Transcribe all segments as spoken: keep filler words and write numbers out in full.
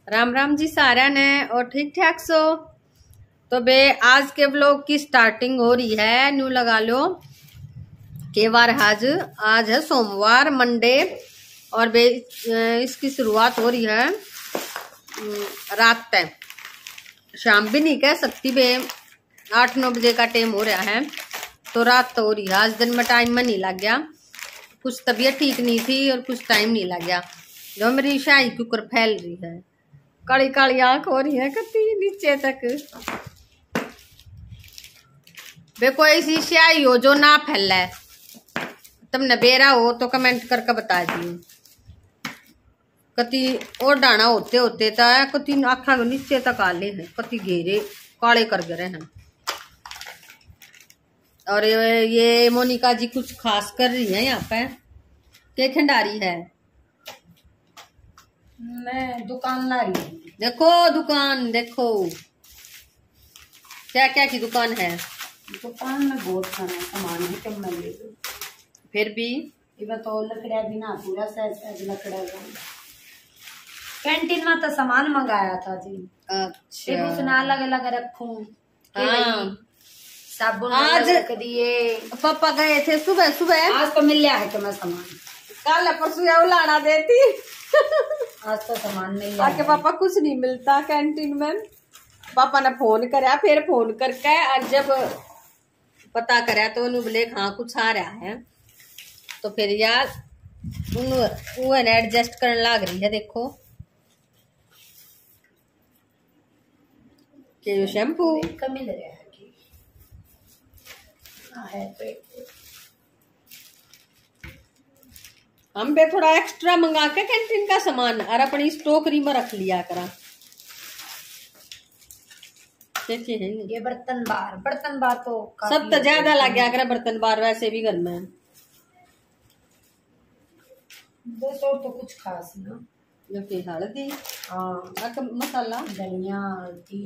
राम राम जी सारा ने और ठीक ठाक सो। तो बे आज के ब्लॉग की स्टार्टिंग हो रही है, न्यू लगा लो के बार आज आज है सोमवार मंडे और बे इसकी शुरुआत हो रही है रात तक, शाम भी नहीं कह सकती बे, आठ नौ बजे का टाइम हो रहा है तो रात तो हो रही है। आज दिन में टाइम में नहीं लग गया, कुछ तबीयत ठीक नहीं थी और कुछ टाइम नहीं लग गया। जो मेरी शाही कुकर फैल रही है, काली काली आंख हो रही है कती नीचे तक। देखो ऐसी स्याही हो जो ना फैला, तुमने बेरा हो तो कमेंट करके बता दियो। कति और दाना होते होते तो कति आखा नीचे तक आले हैं, कति घेरे काले कर गए हैं। और ये मोनिका जी कुछ खास कर रही है यहाँ पे, क्या खंडारी है? मैं दुकान ला रही हूँ। देखो दुकान देखो, क्या क्या की दुकान है? दुकान में बहुत सारा सामान है, कम मैं ले लूँ। फिर भी ये तो लकड़ा भी ना पूरा सहज सहज लकड़ा का कैंटीन में तो सामान मंगाया था जी। अच्छा उसने अलग अलग रखूं। हाँ साबुन आज दिए, पापा गए थे सुबह सुबह, आज तो मिल गया है कि मैं सामान कल परसों लाना देती आज तो सामान मिल आके पापा कुछ नहीं मिलता कैंटीन में। पापा ने फोन कराया, फिर फोन करके और जब पता कराया तो उन्होंने बोले हाँ कुछ आ रहा है, तो फिर यार उन्होंने एडजस्ट करने लग रही है। देखो के शैम्पू मिल रहा है कि है तो हम पे थोड़ा एक्स्ट्रा मंगा के कैंटीन का सामान और अपनी स्टोकरी में रख लिया करा। है ये बर्तन बार बर्तन बार तो सब तो ज्यादा लग गया करा बर्तन बार, वैसे भी घर में दो सौ तो कुछ खास ना, जो कि हल्दी हाँ मसाला धनिया हल्दी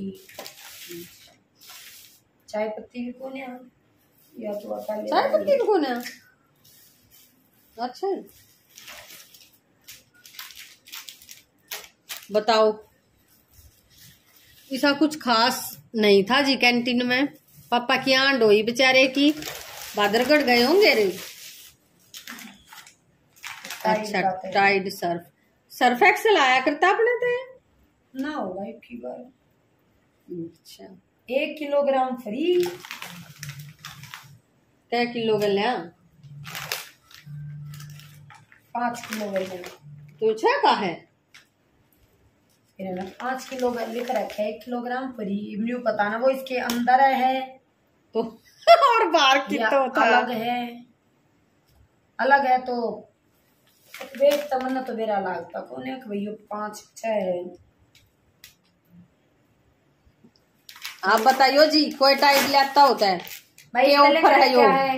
चाय पत्ती भी कौन है या तो चाय पत्ती भी कौन है? अच्छा बताओ, ऐसा कुछ खास नहीं था जी कैंटीन में। पापा की आंड हुई बेचारे की, बादरगढ़ गए होंगे रे। अच्छा टाइड सर्फ सर्फ एक्सेल आया करता अपने थे ना होगा एक की बार। अच्छा एक किलोग्राम फ्री, क्या किलो गलिया? पाँच किलो गलिया तो छह का है पाँच किलो लिख रखे, एक किलोग्राम फ्री। इवन्यू पता ना वो इसके अंदर है तो और बाहर की तो था अलग है, अलग है तो वेट तमन्ना तो मेरा लागता कौन है भैया पाँच छह है। आप बताइयो जी, कोई टाइड लेता होता है भाई ऑफर है यो है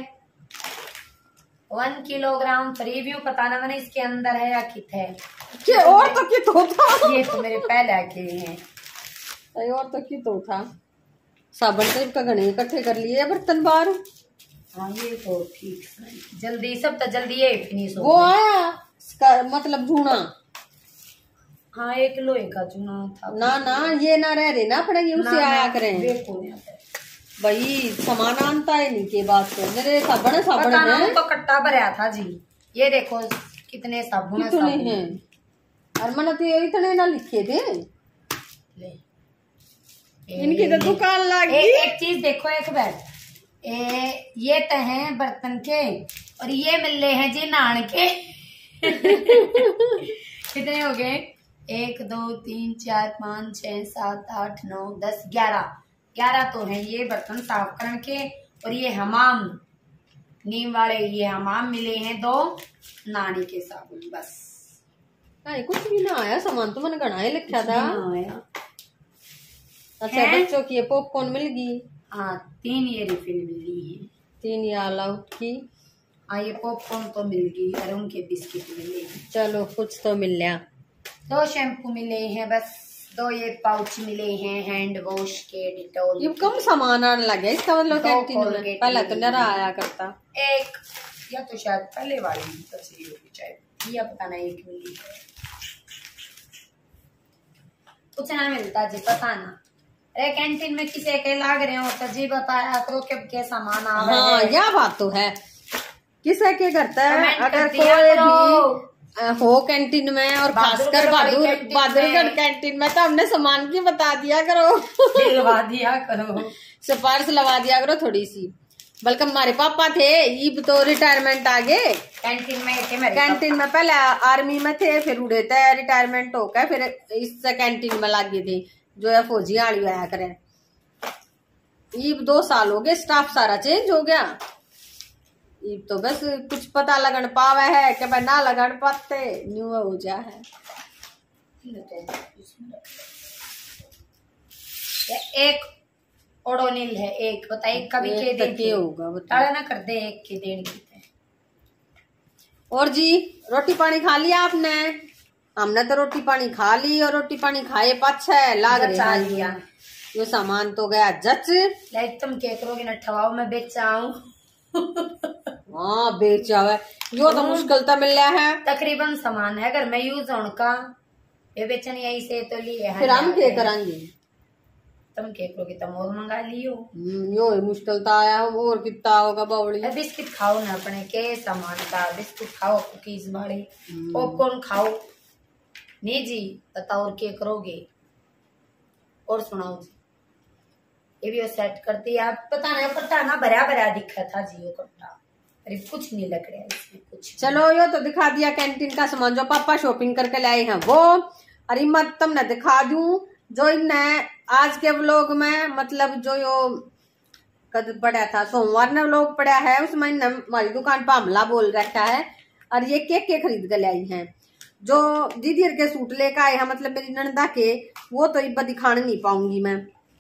वन किलोग्राम फ्री व्यू पता ना मैंने इसके अंदर है या कित है के और तो कित होता ये तो मेरे पहले के हैं और तो कित होता। साबुन तो इनका घने इकट्ठे कर लिए बर्तन बार। हाँ ये तो ठीक जल्दी सब तो जल्दी ये फिनिश हो वो आया इसका मतलब झूना। हाँ एक लोहे का चूना था ना ना ये ना रह रहे ना अपने ये उसे आया करें भाई, सामान आणता है नहीं के बात तो मेरे साबुन साबुन है तो कट्टा भरा था जी। ये देखो कितने साबुन हैं और मैंने तो इतने ना लिखे थे। ले इनकी तो दुकान लगी। एक, एक चीज देखो एक बार ए, ये तो हैं बर्तन के और ये मिल रहे हैं जी नान के कितने हो गए? एक दो तीन चार पाँच छह सात आठ नौ दस ग्यारह ग्यारह तो हैं ये बर्तन साफ करने के। और ये हमाम नीम वाले ये हमाम मिले हैं दो नानी के साबुन बस। नहीं कुछ भी ना आया सामान तो मैंने घना लिखा था। आया अच्छा बच्चों की पॉपकॉर्न मिल गई। हाँ तीन ये रिफिल मिली है, तीन ये ऑल आउट की। हाँ ये पॉपकॉर्न तो मिल गई और उनके बिस्किट मिले। चलो कुछ तो मिल गया। दो शैम्पू मिले हैं बस, दो ये पाउच मिले हैं हैंड वॉश के डिटॉल। ये कम सामान आने लगे इसका मतलब कैंटीन में पहले तो नरा आया करता। एक या तो शायद पहले वाली तस्वीर होगी चाहे या पता नहीं एक मिली है। कुछ ना मिलता जी, पता ना। अरे कैंटीन में किसी के लाग रहे हो तो जी बताया करो कब के सामान आ रहे हाँ, हैं। यह बात तो है, किसे के करता है। कमेंट अगर कर दिया कोई करो। भी हो कैंटीन में और खासकर बहादुरगढ़ बहादुर कैंटीन बहादुरगढ़ में। कैंटीन में तो हमने सामान की बता दिया करो, दिलवा दिया करो, सिफारिश लगा दिया करो थोड़ी सी। बल्कि हमारे पापा थे, ईब तो रिटायरमेंट आ गए, कैंटीन में थे मेरे कैंटीन में पहले आर्मी में थे, फिर उड़े थे रिटायरमेंट होकर, फिर इस कैंटीन में लगे थे जो है फौजी आड़ी आया करे। ईब दो साल हो गए, स्टाफ सारा चेंज हो गया। ईब तो बस कुछ पता लगन पावे है कि भाई ना लगन पाते न्यू हो जा है। एक ओडोनिल है, एक बताइए कभी के दिन के होगा ताला ना कर दे, एक के दिन की। और जी रोटी पानी खा लिया आपने? हमने तो रोटी पानी खा ली, और रोटी पानी खाए पाछे लाग रहे हैं यो सामान तो गया जच। लाइक तुम क्या करोगे ना, ठवाओ में बेचाऊं। हाँ बेचा है यो तो मुश्किल तो मिल रहा है। तकरीबन सामान है घर में यूज होने का, ये बेचन यही से तो लिए। फिर हम क्या करेंगे? तुम क्या करोगे, तुम और मंगा लियो। यो मुश्किल तो आया, और कितना होगा बावड़ी। बिस्किट खाओ ना अपने के सामान का, बिस्कुट खाओ, कुकीज वाले, पॉपकॉर्न खाओ। नहीं जी बताओ और क्या करोगे, और सुनाओ जी। ये भी सेट करती है, आप पता नहीं कट्टा ना भरा भरा दिखा था जी, वो कट्टा अरे कुछ नहीं लग रहा है इसमें कुछ। चलो यो तो दिखा दिया कैंटीन का सामान जो पापा शॉपिंग करके लाए हैं वो। अरे मत तुमने दिखा दूं जो इनने आज के व्लॉग में, मतलब जो यो कद पड़ा था सोमवार ने व्लॉग पड़ा है, उसमें इनने हमारी दुकान पर हमला बोल रखा है। और ये केक के खरीद के लाई हैं, जो दीदी के सूट लेकर आए हैं, मतलब मेरी नंदा के, वो तो इब्बा दिखाने नहीं पाऊंगी मैं,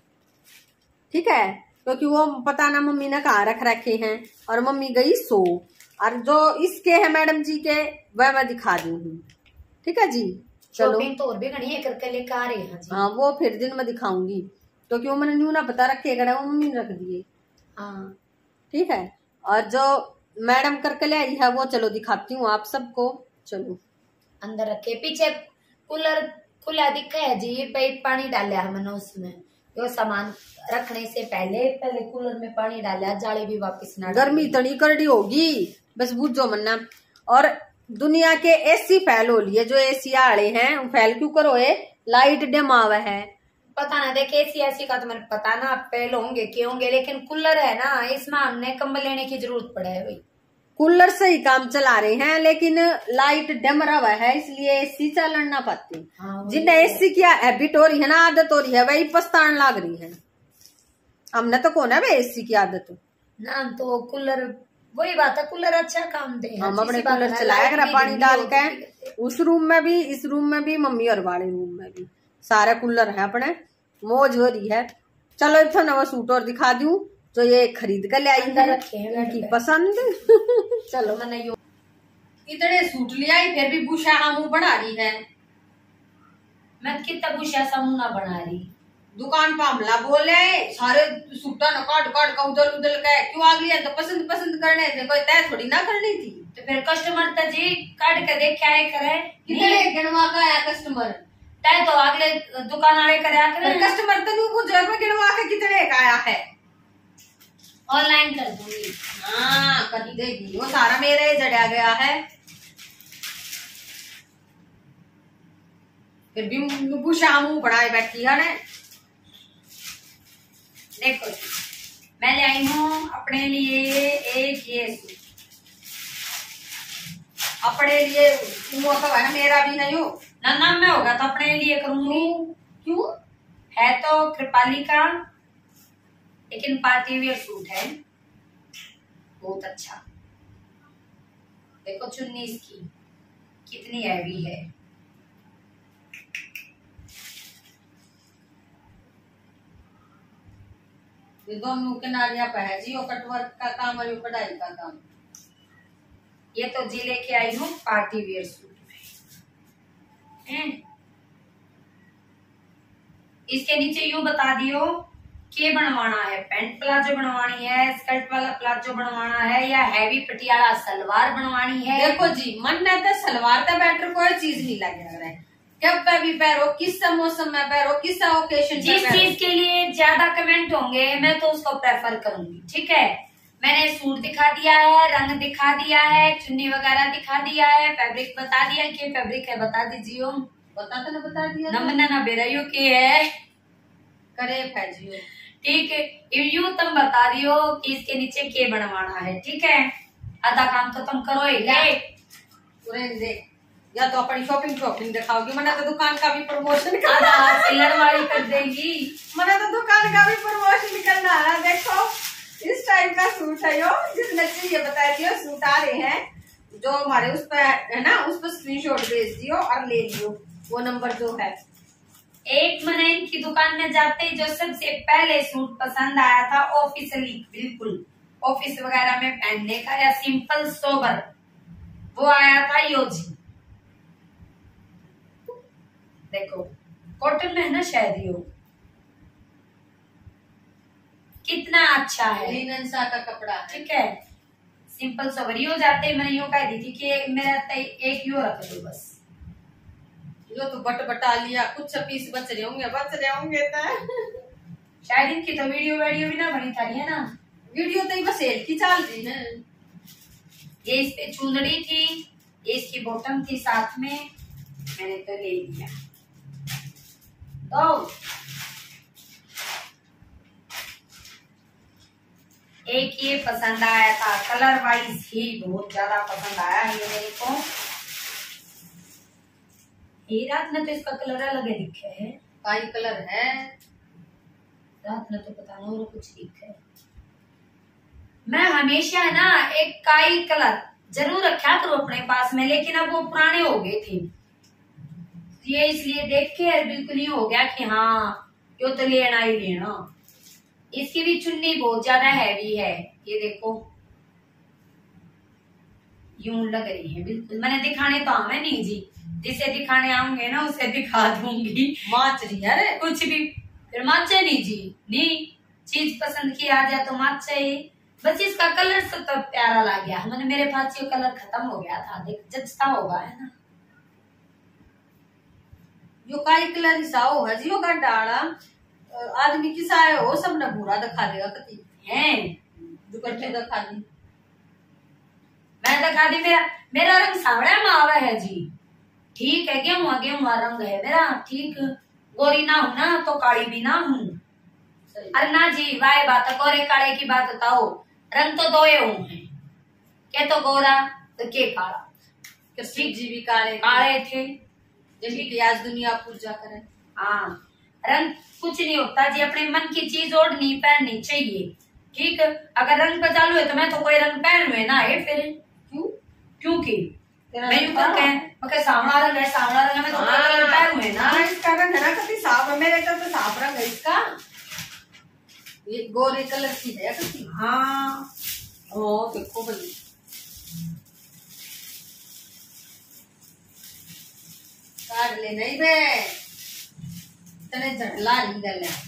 ठीक है, क्योंकि वो पता ना मम्मी ने कहाँ रख रखे हैं, और मम्मी गई सो। और जो इसके है मैडम जी के, वह मैं दिखा दी हूँ, ठीक है जी। चलो तो और भी घनी करके लेकर आ रहे हैं जी। हाँ वो फिर दिन में दिखाऊंगी, क्योंकि वो मैंने न्यू ना पता रखेगा, वो मम्मी ने रख दिए। हाँ ठीक है, और जो मैडम करके ले आई है वो चलो दिखाती हूँ आप सबको। चलो अंदर रखे, पीछे कूलर खुला दिखा है जी, भाई पानी डाला है मैंने उसमें, जो सामान रखने से पहले पहले कूलर में पानी डाला, जाले भी वापस ना। गर्मी तनी करड़ी होगी बस बुझो मन्ना। और दुनिया के एसी फैल हो लिए, जो एसी आड़े हैं फैल क्यों करो, ये लाइट डिमावा है, पता ना। देखे एसी ऐसी का तो मैंने पता ना पहले होंगे क्यों होंगे, लेकिन कूलर है ना, इसमें हमने कंबल लेने की जरूरत पड़ा है भाई। कूलर से ही काम चला रहे हैं, लेकिन लाइट डम रहा है, इसलिए एसी चलन ना पाते। हाँ, जिन्हें एसी की हैबिट हो रही है ना, आदत हो रही है, वही पछतान लाग रही है। हमने तो कौन है भाई एसी की आदत ना, तो कूलर वही बात है, कूलर अच्छा काम दे। हम अपने कूलर चलाया करा पानी डाल के, उस रूम में भी इस रूम में भी, मम्मी और वाले रूम में भी सारे कूलर है अपने, मौज हो रही है। चलो इतना नवा सूट और दिखा दूं जो ये खरीद कर ले आई है, इनकी पसंद। चलो मैंने यो इतने सूट ले आई, फिर भी बुशा मुंह बना रही है। मैं कितना बुशा सा मुंह ना बना रही, दुकान पर हमला बोले सारे सूटा न काट काट का उधर उधर के क्यों आ गई, तो पसंद पसंद करने थे, कोई तय थोड़ी ना करनी थी। तो फिर कस्टमर तो जी काट के देख क्या करे, कितने गिनवा का आया कस्टमर, तय तो अगले दुकान वाले करे करे कस्टमर तो नहीं कुछ गिनवा के कितने का आया है, ऑनलाइन कर दूंगी। हाँ कर देगी, वो सारा मेरे जड़ा गया है। फिर भी बुशा मुंह बढ़ाए बैठी है ने। देखो मैं ले आई हूँ अपने लिए एक ये सूट, अपने लिए वो तो है, मेरा भी नहीं हो ना, नाम में होगा तो अपने लिए करूंगी। क्यों? है तो कृपाली का, लेकिन पार्टी वियर सूट है, बहुत अच्छा। देखो चुन्नी इसकी कितनी हैवी है, ये दोनों किनारियां पे है जी, वो कटवर्क का काम और कढ़ाई का काम। ये तो जी लेके आई हूँ पार्टी वियर सूट में। इसके नीचे यूं बता दियो के बनवाना है, पैंट प्लाजो बनवानी है, स्कर्ट वाला प्लाजो बनवाना है, या हैवी पटियाला सलवार बनवानी है। देखो जी मन में तो सलवार का बेटर कोई चीज नहीं लग रहा है, कब पे भी पहनो, किस मौसम में पहनो, किस ओकेशन पे जिस चीज के लिए ज्यादा कमेंट होंगे मैं तो उसको प्रेफर करूंगी। ठीक है, मैंने सूट दिखा दिया है, रंग दिखा दिया है, चुन्नी वगैरह दिखा दिया है, फैब्रिक बता दिया कि फैब्रिक है, बता दीजिए। बता तो ना बता दिया न मना ना बेराइयो के है करे फैजियो। ठीक है, यू तुम बता दियो कि इसके नीचे के बनवाना है। ठीक है, आधा काम तो तुम करो ही दे, या तो अपनी शॉपिंग शॉपिंग दिखाओगी, मना तो दुकान का भी प्रमोशन आधा लड़वाड़ी कर देगी, मना तो दुकान का भी प्रमोशन करना है। देखो इस टाइप का सूट है, यो जिसने चाहिए बता दियो, सूट आ रहे हैं जो हमारे उस पर है ना, उस पर स्क्रीनशॉट भेज दियो और ले लियो, वो नंबर जो है। एक मैंने इनकी दुकान में जाते ही जो सबसे पहले सूट पसंद आया था, ऑफिशियली बिल्कुल ऑफिस वगैरह में पहनने का या सिंपल सोबर, वो आया था योजी। देखो कॉटन में है ना शायद, यो कितना अच्छा है, लिनन सा का कपड़ा है। ठीक है, सिंपल सोबर। यो जाते ही मैंने यो कह दी थी कि मेरा एक यो रख दो बस। जो तो बट बटा लिया, कुछ पीस बच रहे होंगे, बच रहे होंगे तो शायद इनकी तो वीडियो वीडियो भी ना बनी था, है ना, वीडियो तो बस सेल की चाल रही है। ये इस पे चुंदड़ी थी, ये इसकी बॉटम थी साथ में, मैंने तो ले लिया। तो एक ये पसंद आया था, कलर वाइज ही बहुत ज्यादा पसंद आया ये मेरे को। ये रात में तो इसका कलर अलग दिखे है, काई कलर है, रात में तो पता नहीं और कुछ दिखे है। मैं हमेशा है ना एक काई कलर जरूर रखा करो अपने पास में, लेकिन अब वो पुराने हो गए थे, ये इसलिए देख के बिल्कुल ही हो गया कि हाँ यो तो लेना ही लेना। इसकी भी चुन्नी बहुत ज्यादा हैवी है, ये देखो यूं लग रही है बिल्कुल। मैंने दिखाने तो हमें नहीं जी, जिसे दिखाने आऊंगे ना उसे दिखा दूंगी। माच रही है कुछ भी फिर माचे नहीं जी, नहीं चीज पसंद की आ जाए तो माचे ही बस। इसका कलर सब तो प्यारा लग गया, मैंने मेरे पास ये कलर खत्म हो गया था, देख जचता होगा है ना। यो काई कलर हिसाब है जी, यो का डाला आदमी की साय हो सब न बुरा दिखा देगा कति है, दुपट्टे दिखा दी, मैं दिखा दी। मेरा मेरा रंग सावड़ा में आवा है जी, ठीक है, गेहूं गेहूं रंग है मेरा, ठीक, गोरी ना हूं ना तो काली भी ना हूं। अरे ना जी वाह बात, गोरे काले की बात बताओ, रंग तो दो हूं है, के तो गोरा तो के काला, कृष्ण जी भी काले काले थे, जैसे कि आज दुनिया पूजा करे। हाँ रंग कुछ नहीं होता जी, अपने मन की चीज ओढ़नी पहननी चाहिए। ठीक, अगर रंग पे चालू है तो मैं तो कोई रंग पहन हुए ना है फिर, क्यों क्योंकि मैं यूं तो कह सावड़ा रंग है, सावड़ा रंग है, मैं तो कोई रंग पहन हुए ना। इसका रंग है ना कति साफ है, मेरे तो साफ रंग है इसका, ये गोरे कलर की है कति। हाँ ओ देखो भाई, काट ले नहीं बे, तने झटला रही गल है।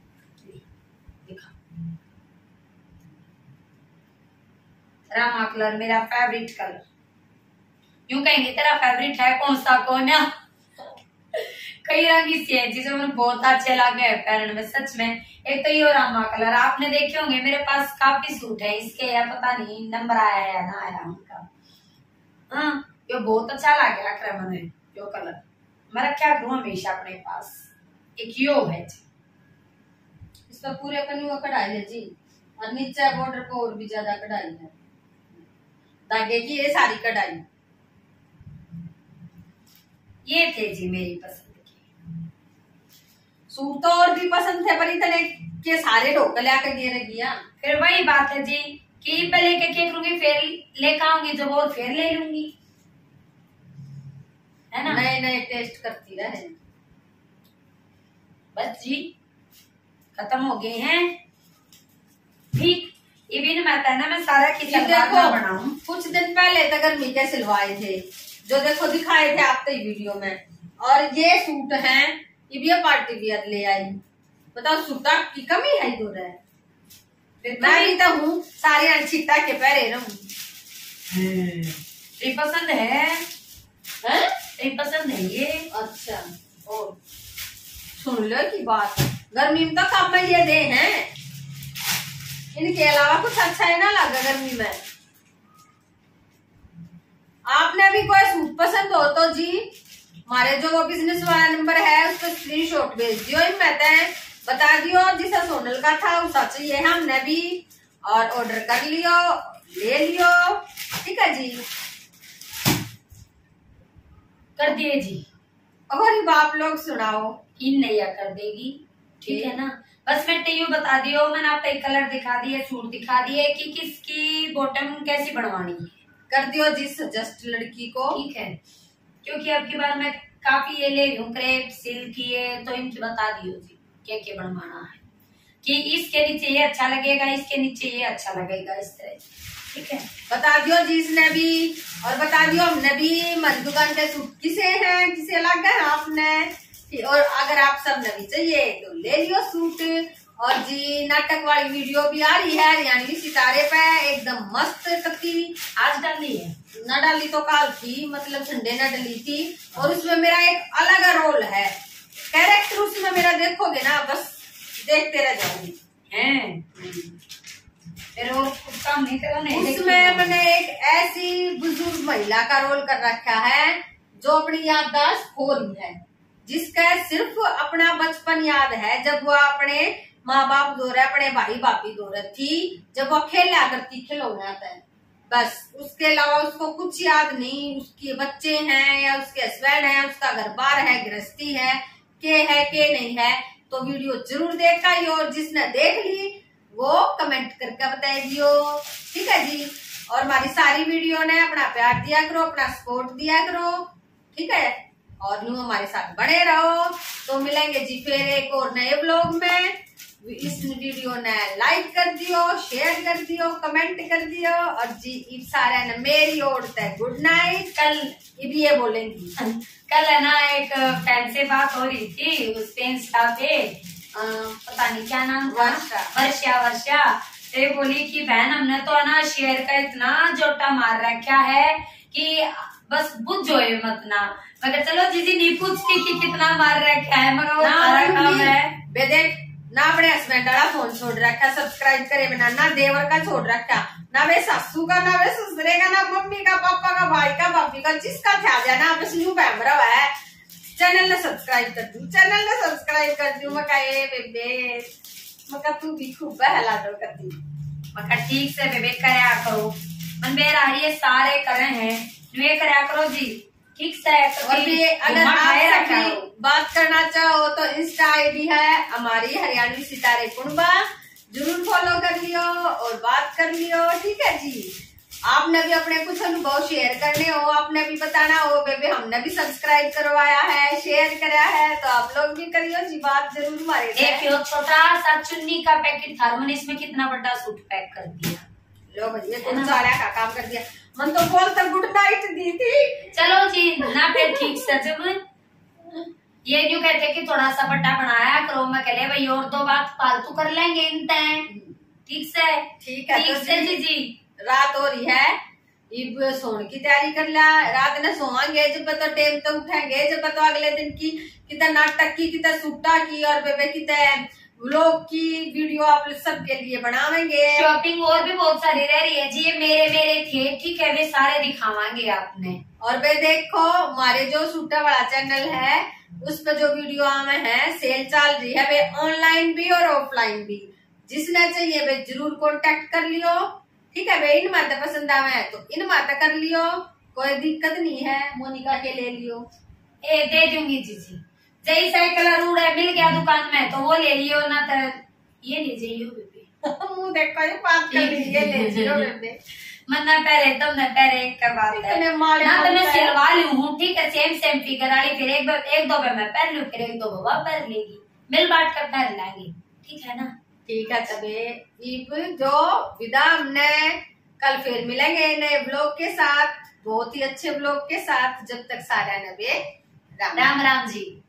रामा कलर मेरा फेवरेट कलर, यूं कहेंगे तेरा फेवरेट है कौन सा कौन है। कई रंग इसी है जिसे मुझे बहुत अच्छे लगे पहनने में सच में। एक तो ये रामा कलर आपने देखे होंगे, मेरे पास काफी सूट है इसके, या पता नहीं नंबर आया है या ना आया उनका। हाँ ये बहुत अच्छा लग रहा है मैंने, यो कलर मैं रखा करूँ हमेशा अपने पास। एक यो है इस पर पूरे कन्यू का कढ़ाई है जी, और नीचे बॉर्डर पर और भी ज्यादा कढ़ाई है, धागे की ये सारी कढ़ाई। ये थे जी मेरी पसंद के सूट, तो और भी पसंद थे पर इतने के सारे ढोक ले आकर दे रही है। फिर वही बात है जी कि पहले के क्या करूंगी, फिर लेकर आऊंगी जब और फिर ले लूंगी, है ना, नए नए टेस्ट करती रहे। बस जी खत्म हो गए हैं। ठीक, ये भी मैं ना मैं सारा किचन देखो बनाऊं। कुछ दिन पहले तक गर्मी के सिलवाए थे, जो देखो दिखाए थे आपके वीडियो में, और ये सूट हैं, ये भी पार्टी वियर ले आई। बताओ सूटा की कमी है इधर है, मैं भी तो हूँ सारे अनछिता के पहरे रहूं। पसंद है, है? ये पसंद है ये। अच्छा ओ सुन लो की बात, गर्मी में तो कब में ये दे हैं, इनके अलावा कुछ अच्छा ही ना लगा गर्मी में। आपने भी कोई सूट पसंद हो तो जी हमारे जो बिजनेस वाला नंबर है उस पर स्क्रीनशॉट भेज दियो, इनमें बता दियो जिसे सोनल का था उसा चाहिए हमने भी, और ऑर्डर कर लियो ले लियो, ठीक है जी। कर दिए जी। और आप लोग सुनाओ। इन नैया कर देगी, ठीक है ना। बस मैं यूँ बता दियो, मैंने आपको एक कलर दिखा दिए, सूट दिखा दिए कि किसकी बॉटम कैसी बनवानी है, कर दियो जी सजेस्ट लड़की को, ठीक है। क्योंकि अब की बार मैं काफी ये ले रही हूँ क्रेप सिल्क ये, तो इनकी बता दियो जी क्या क्या बनवाना है, कि इसके नीचे ये अच्छा लगेगा, इसके नीचे ये अच्छा लगेगा, इस तरह, ठीक है। बता दियो जी इसने भी, और बता दियो हमने भी हमारी दुकान के सूट किसे हैं किसे लग गए आपने, और अगर आप सब ने भी चाहिए तो ले लियो सूट। और जी नाटक वाली वीडियो भी आ रही है हरियाणवी सितारे पे, एकदम मस्त कत्ती, आज डाली है न डाली तो काल थी, मतलब संडे न डली थी, और उसमें मेरा एक अलग रोल है, कैरेक्टर उसमें मेरा देखोगे ना बस देखते रह जाओगे हैं। फिर वो काम नहीं करो नहीं, उसमें मैंने एक ऐसी बुजुर्ग महिला का रोल कर रखा है जो अपनी याददाश्त खो रही है, जिसका सिर्फ अपना बचपन याद है, जब वो अपने माँ बाप दो रहे, अपने भाई भाभी दो रहे थी, जब वो खेला करती खिलौना आता है, बस उसके अलावा उसको कुछ याद नहीं, उसके बच्चे हैं या उसके हस्बैंड है, उसका घर बार है, गृहस्थी है, के है के नहीं है। तो वीडियो जरूर देखा ही, और जिसने देख ली वो कमेंट करके बताइए, ठीक है जी। और हमारी सारी वीडियो ने अपना प्यार दिया करो, अपना सपोर्ट दिया करो, ठीक है, और न्यू हमारे साथ बने रहो। तो मिलेंगे जी फिर एक और नए ब्लॉग में। इस वीडियो ने लाइक कर दियो, शेयर कर दियो, कमेंट कर दियो, और जी इब सारे ने मेरी ओर से गुड नाइट। कल इब ये बोलेंगी, कल है ना एक फ्रेंड से बात हो रही थी उस पे इंस्टा पे, आ, पता नहीं क्या नाम था, वर्षा वर्षा वर्षा तो बोली कि बहन हमने तो है ना शेयर का इतना जोटा मार रखा है कि बस बुझ जो मत ना, मगर चलो जीजी नहीं पूछती कि कितना मार रखा है, मगर वो सारा काम है बे देख ना, अपने हस्बैंड वाला फोन छोड़ रखा, सब्सक्राइब करे बिना, ना देवर का छोड़ रखा, ना वे सासू का, ना वे ससुरे का, ना मम्मी का, पापा का, भाई का, भाभी का, जिसका ख्याल है ना बस न्यू बैमरा है, चैनल ने सब्सक्राइब कर दू, चैनल ने सब्सक्राइब कर दू, मका ये बेबे मका तू भी खूब बहला दो करती, मका ठीक से बेबे करया करो, मन बेरा ये सारे करे हैं, वे करया करो जी, ठीक से। और भी अगर आप बात करना चाहो तो इंस्टा आईडी है हमारी हरियाणवी सितारे कुंबा, जरूर फॉलो कर लियो और बात कर लियो, ठीक है जी। आपने भी अपने कुछ अनुभव शेयर करने हो, आपने भी बताना हो बेबे हमने भी सब्सक्राइब करवाया है, शेयर कराया है, तो आप लोग भी करियो जी, बात जरूर हमारे। एक छोटा सा चुन्नी का पैकेट था, मैंने इसमें कितना बड़ा सूट पैक कर दिया, लो भैया कुछ सारा का काम कर दिया, मन तो बोल तक गुड नाइट दी थी। चलो जी ना फिर ठीक से, जब ये न्यू कहते कि थोड़ा सा बट्टा बनाया करो, मैं कह भाई और दो बात फालतू कर लेंगे इन तय, ठीक से ठीक है ठीक से जी जी। रात हो रही है, इब सोने की तैयारी कर ला, रात ने सोवांगे जब तो टाइम तो उठेंगे, जब तो अगले दिन की कितना नाटक की, कितना सूटा की, और बेबे कितना व्लॉग की वीडियो आप सबके लिए बनावेंगे। शॉपिंग और भी बहुत सारी रह रही है जी, ये मेरे मेरे थे, ठीक है, वे सारे दिखावांगे आपने। और वे देखो हमारे जो सूटा वाला चैनल है उस पर जो वीडियो आवे हैं, सेल चल रही है, वे ऑनलाइन भी और ऑफलाइन भी, जिसने चाहिए वे जरूर कांटेक्ट कर लियो, ठीक है। वे इन माता पसंद आवे तो इन माता कर लियो, कोई दिक्कत नहीं है, मोनिका के ले लियो, ए दे दूंगी जी जी। जय साइकिल रूड है मिल गया दुकान में तो वो ले लियो, ना तो ये ले जाइयो बेबे मुँह देखो ये बात कर ली, ये ले जियो बेबे, मन न पहरे तुम न पहरे एक करवा ना तो मैं सिलवा लू हूँ, ठीक है, सेम सेम फिगर वाली, फिर एक एक दो मैं पहन लू, फिर एक दो बाबा पहन लेगी, मिल बांट कर पहन लेंगे, ठीक है ना। ठीक है तबे इब जो विदा हमने कल फिर मिलेंगे नए ब्लॉग के साथ, बहुत ही अच्छे ब्लॉग के साथ, जब तक सारा नबे राम राम जी।